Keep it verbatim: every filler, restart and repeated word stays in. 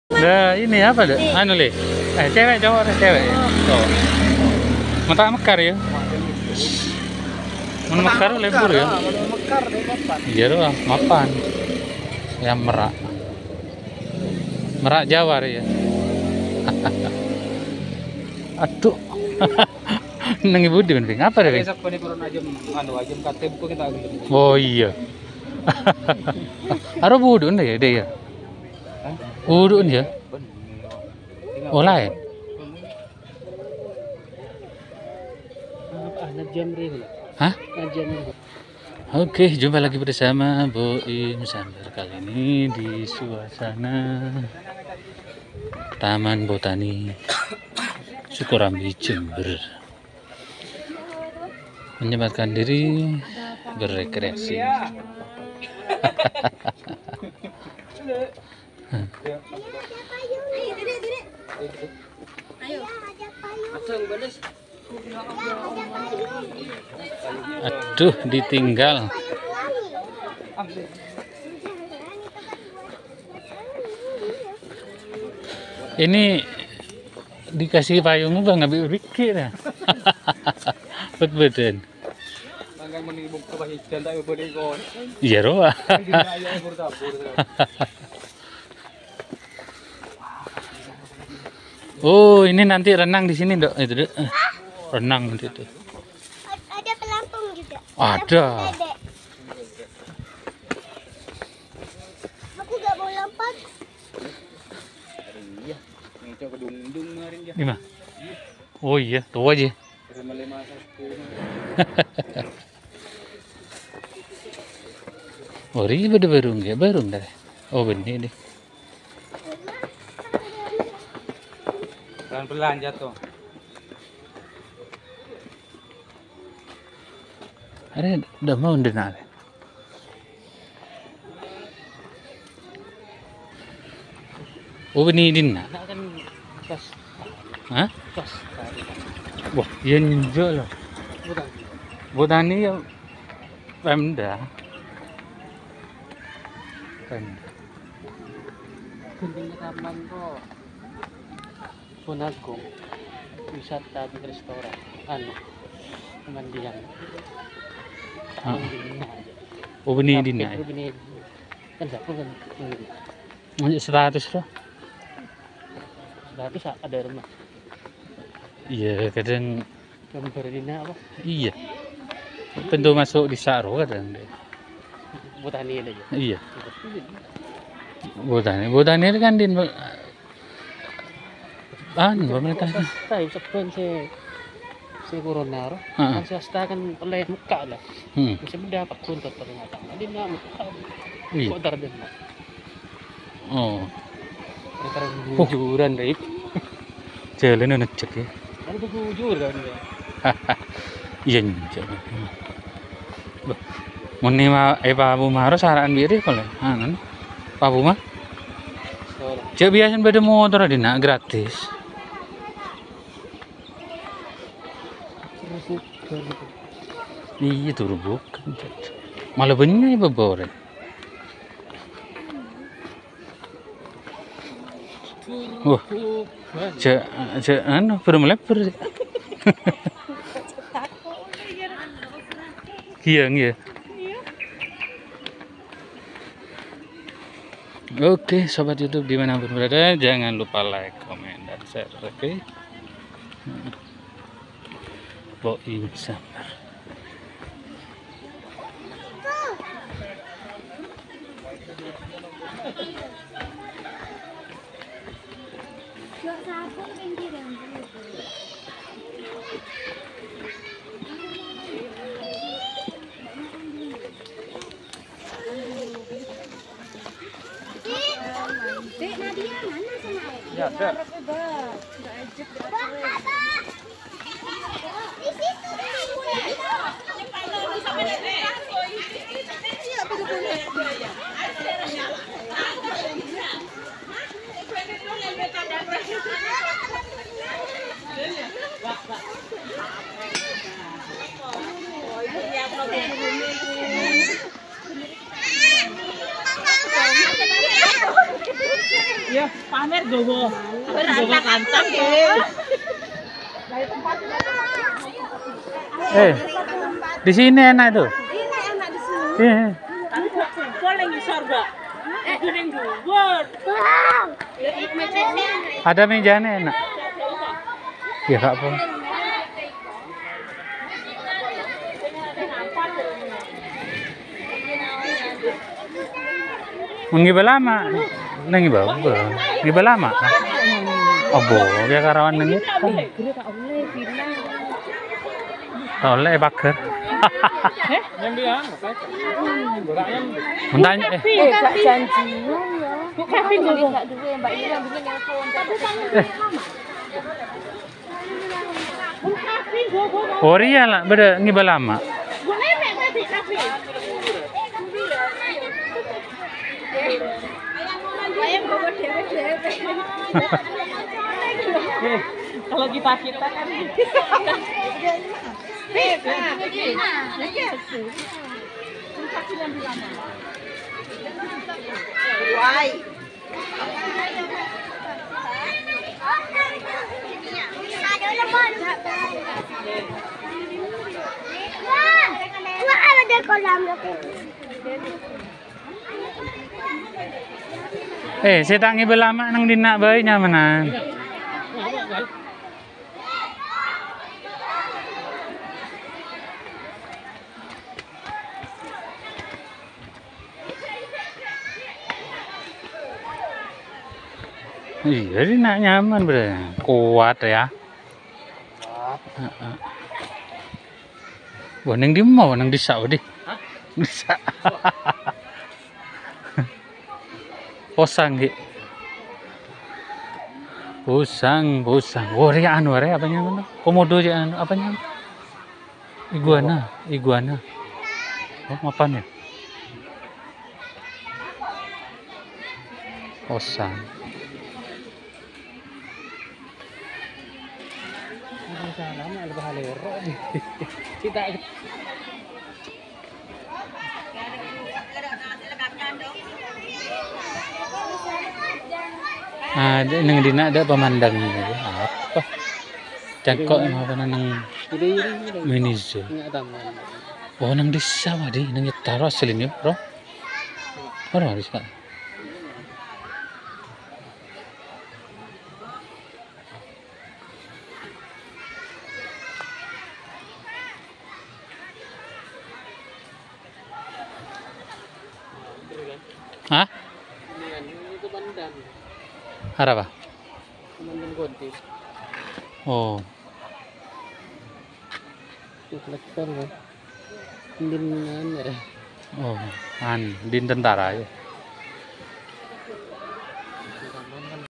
Nah, ini apa deh? Anu le. Eh, cewek cowok ada cewek ya? Cowok. Mata mekar ya? Mun mekar lebur ya? Mekar deh mapan. Iya doang, mapan. Yang merak. Merak Jawar ya. Aduh. Nang ibu di penting apa deh? Besok ko ni kurang aja anu aja katib ko kita agak. Oh iya. Aro budun deh deh ya. Budun ya. Oh lain. Ah, najam rin. Hah? Najam rin. Oke, jumpa lagi bersama Boim Sandar kali ini di suasana Taman Botani Sukorambi Jember. Menyempatkan diri berrekreasi. Aduh, ditinggal. Ini dikasih payung bang, nggak berpikir ya. Bet-beten. Hanggang menibog ka ba hitan tayo balik ko. Iya roh. Oh, ini nanti renang di sini, Dok. Itu, Dok. Renang nanti itu. Ada pelampung juga. Ada. Aku gak mau lompat. Iya. Ngito ko dung-dung ngarin dia. Di mana? Oh iya, tuh aja. Lima Oh, ini baru baru nggak baru nggak? Oh benih deh. pelan-pelan jatuh. Ada udah mau dengar. Oh benih din na. Kan pas Hah? pas. Wah, yan jo loh. Bukan. Botani ya Pemda. Pemda. Kunting taman ko. Punago. Wisata di restoran. Ano? Pemandian. Ah. Oh benih din na. Benih. Kan siapa kan? Masih seratus loh. Berarti ada rumah. Iya kadang. Gambar dina apa? Iya. Pintu masuk di Saro kadang deh. Botani aja. Iya. Botani, botani kan din an pemerintah. Tahu sepen si si corona ro. Heeh. Kan swasta kan oleh muka lah. Hmm. Bisa mendapat kuntot ternyata. Jadi nak muka. Iya. Kok terden. Oh. Antara bujuran deh. Jalan ngecek ya. Kan bujur kan dia. Iya njak. Muni ma eh Pak Bu Maro saran biri kole. Anan. Pak Bu mah. So, Cek biasa beda motor di nak gratis. terus kan. Iya tuh bukan. Malah banyak ya bebore. Wah, cek cek anu belum lebar. Iya iya. Oke, sobat YouTube dimanapun berada, jangan lupa like, komen, dan share. Oke. Boim Sandar. Gak sabun pinggiran. Dek Nadia mana sama Edi? Ya, ada. Di situ Iya, panen. Nek gowo. Gowo kantong ya. Eh, di sini enak tuh. Ini enak di sini. Iya. Kumpul yang ngisor, Mbak. Eh, kuning dhuwur. Wow. Mejanya. Ada mejanya enak. Ya kak apa? Mengiba lama, nengi bau, ngiba lama. Oh bo, biar karawan nengi. Oleh bakar. Mentanya eh. Bukan janjian ya. Bukan dulu. Enggak dulu Mbak Ira bikin nelpon. Oh iya lah, beda ngiba lama. Ayam bawa dewe-dewe. Kalau kita kita kan Why? Ada lemon. Wah, wah ada kolam lagi. Eh, saya tak ngiba lama nang dinak bae nyamanan. Iya, ini nak nyaman bre, kuat ya. Kuat. Wah, neng di mau, neng di sak di. Bisa. Posang ki. Posang, posang. Oh, re anu re apa nyaman? Komodo je anu apa nyaman? Iguana, iguana. Oh, apaan ya? Posang. salah mah lebih halero. Cita Ah, nang dina ada pemandang apa? Cangkok apa nang mini zoo. Oh, nang desa wadi, nang taro asalnya, bro. Ora harus kak. Hah? Itu pandan. Ada apa? Pandan gonti. Oh, Itu kolektor kan. Dindinan ya. oh, an din tentara ya.